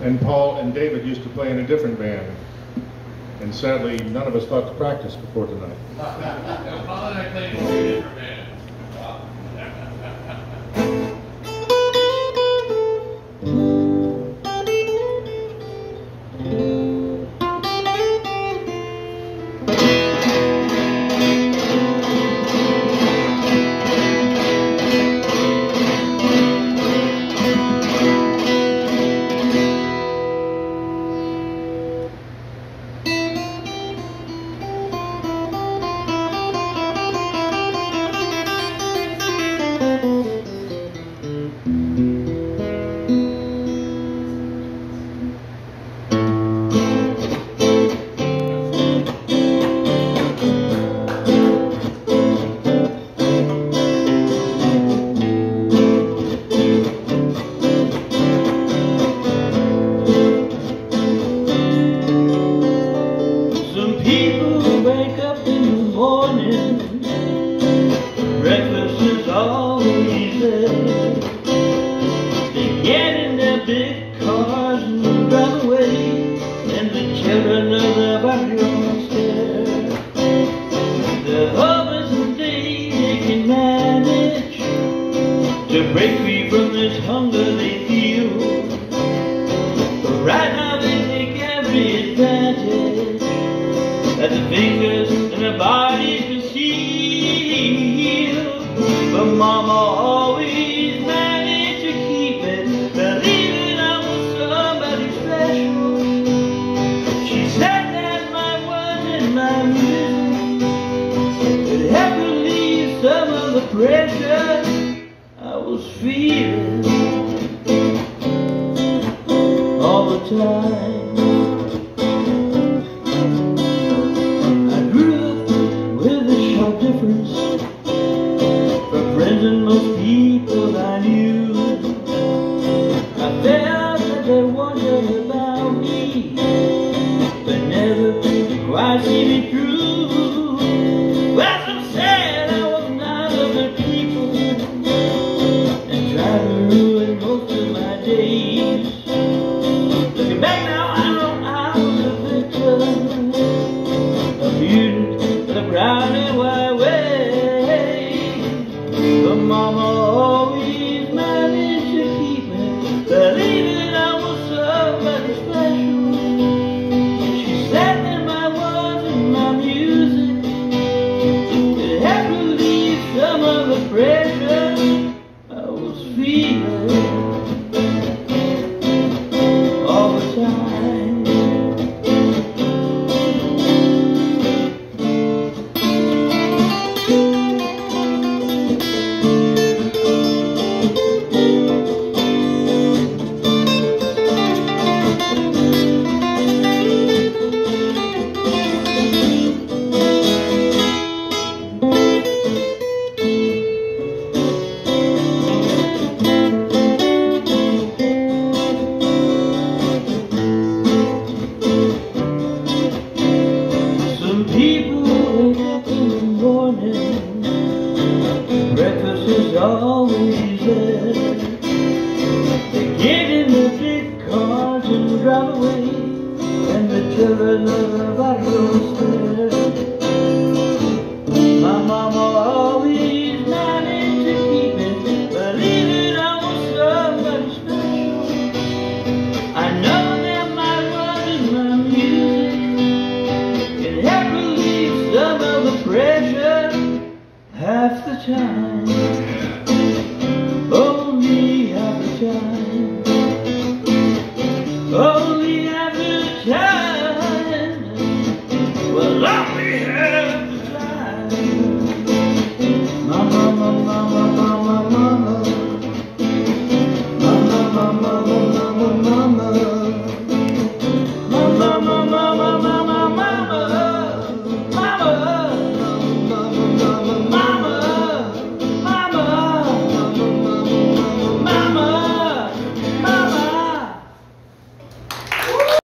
and Paul and David used to play in a different band. And sadly, none of us thought to practice before tonight. Paul and I played in two different bands. Wow. Breakfast is always there. They get in their big cars and drive away, and the children of the barrio stare. The hopeless and they can manage to break free from this hunger they feel. But right now they take every advantage that the fingers and the bodies can see. But Mama always managed to keep it, believing I was somebody special. She said that my words and my music could help relieve some of the pressure I was feeling all the time. And most people I knew, I felt that they wondered about me, but never could quite see me through. Well, some said I was not of the people and tried to ruin most of my days. Looking back now, I know I was a victim, a mutant of the brown and white way. But Mama always managed to keep me believing I was somebody special. She said that my words and my music could help relieve some of the pressure I was feeling all the time. Breakfast is always there. They get in the big cars and drive away, and the children of the barrio stare. My mama always managed to keep it, believing I was somebody special. I know that my words and my music can help relieve some of the pressure half the time.